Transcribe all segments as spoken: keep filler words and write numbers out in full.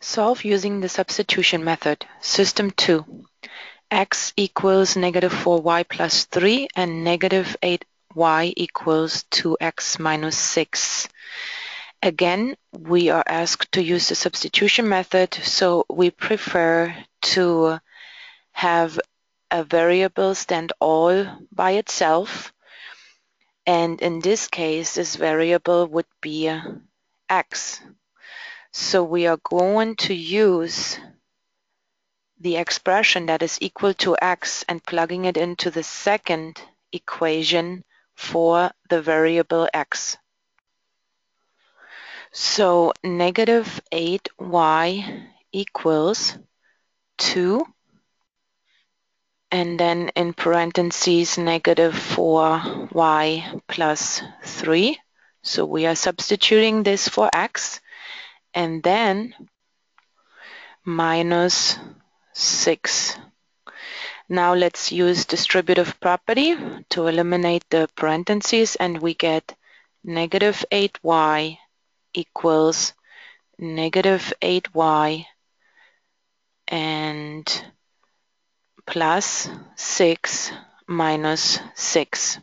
Solve using the substitution method. System two. X equals negative four y plus three and negative eight y equals two x minus six. Again, we are asked to use the substitution method, so we prefer to have a variable stand all by itself. And in this case, this variable would be x. So we are going to use the expression that is equal to x and plugging it into the second equation for the variable x. So negative eight y equals two, and then in parentheses negative four y plus three. So we are substituting this for x, and then minus six. Now let's use distributive property to eliminate the parentheses, and we get negative eight y equals negative eight y and plus six minus six.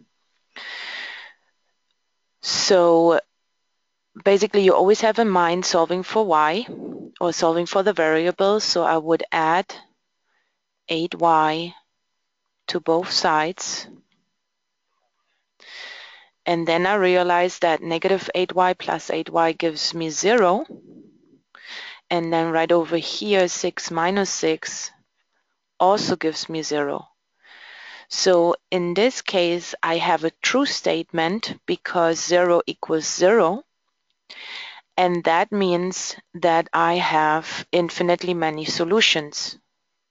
So basically you always have in mind solving for y or solving for the variable, so I would add eight y to both sides. And then I realized that negative eight y plus eight y gives me zero. And then right over here, six minus six also gives me zero. So in this case, I have a true statement because zero equals zero. And that means that I have infinitely many solutions.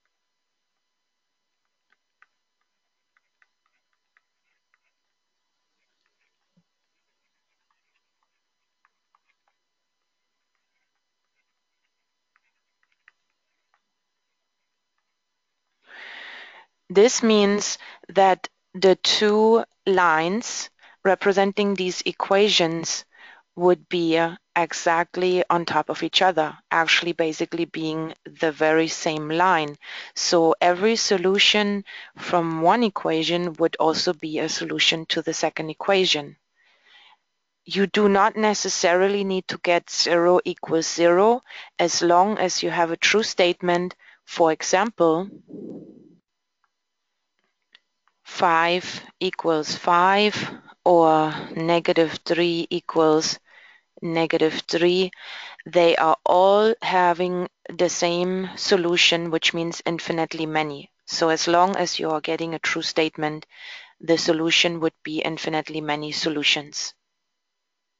This means that the two lines representing these equations would be exactly on top of each other, actually basically being the very same line. So every solution from one equation would also be a solution to the second equation. You do not necessarily need to get zero equals zero as long as you have a true statement. For example, five equals five or negative three equals negative three. They are all having the same solution, which means infinitely many. So as long as you are getting a true statement, the solution would be infinitely many solutions.